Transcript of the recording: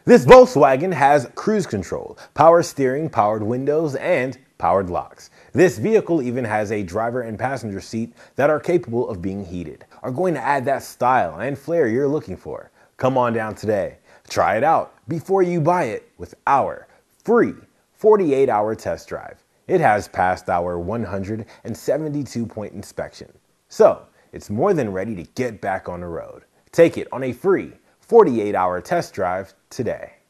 This Volkswagen has cruise control, power steering, powered windows, and powered locks. This vehicle even has a driver and passenger seat that are capable of being heated, are going to add that style and flair you're looking for. Come on down today. Try it out before you buy it with our free 48-hour test drive. It has passed our 172-point inspection. So, it's more than ready to get back on the road. Take it on a free 48-hour test drive today.